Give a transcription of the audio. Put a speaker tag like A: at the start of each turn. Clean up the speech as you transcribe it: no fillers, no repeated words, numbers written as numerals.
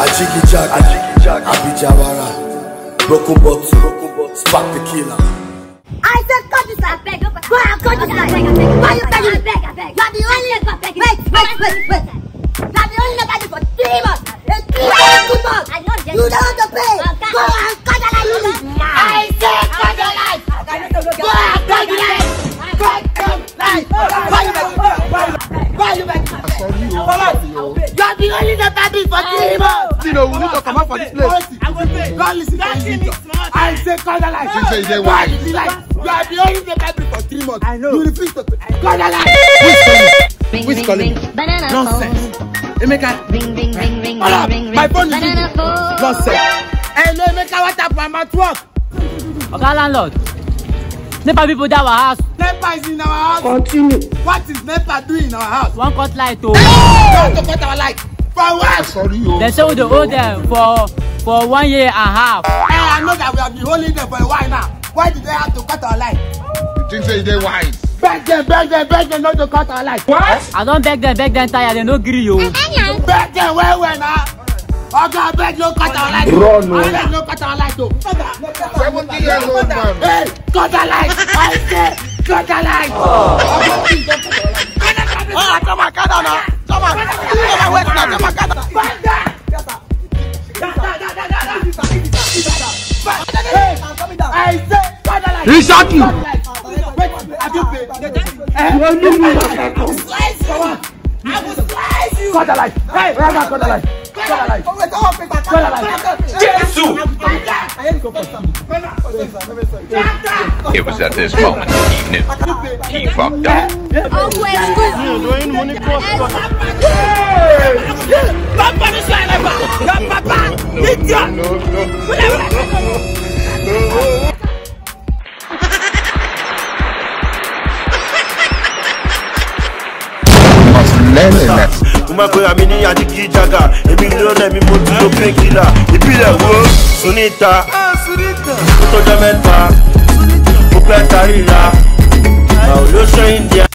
A: Ajigi Abijawara, broken bottle, spark the killer.
B: I said cut this out, beg. Go and cut this out. Why you begging? You are the only wait. You are the only nobody for 3 months. 3 months. You don't want to pay. Go and cut the light. I said cut the light. Go and cut the light. Why you begging? You are the only nobody for 3 months.
C: You know, we need to come out for this place.
B: I will pay.
C: Don't listen to me.
B: I said cut the light.
C: You say they why?
B: You are the only nobody for 3 months.
C: I know.
B: You refuse to pay. Cut the light.
C: Who's calling? Nonsense. Emeka. Hold up. My phone is busy. Nonsense.
B: Hey, no, Emeka, what up? I'm at work.
D: Okay, landlord. NEPA people that our house.
B: NEPA is in our house.
C: Continue.
B: What is NEPA doing in our house?
D: One cut light
B: You want to cut our light. For what?
C: Sorry, yo.
D: They say we dey owe them for 1 year and a half.
B: Hey, I know that we have been holding them for a while now. Why did they have to cut our light?
C: You think say they wise?
B: Beg them not to cut our light.
C: What?
D: I don't beg them tired, they no gree you.
B: Beg them well now. Okay, I beg you cut our light.
C: Run, no.
B: I beg you cut our light.
C: 70 years old man.
B: Hey, cut the light. I say, cut the light.
C: Come on, cut down now. Come on, wait now. Come on, cut down.
B: I say, cut the light.
C: He shot you.
B: Wait, have you paid? I will slice you. Cut the light. Hey, right now, cut the light. Cut the light. Cut the light.
C: Jesus.
E: It was at this moment he knew. He fucked up.
F: Amini Ajigi Jaga, Emilio mi moto painkiller. Ìbílẹ̀ wo Sunita, Sunita, Oto Jamaica, Opeta Rira, Olóṣè India.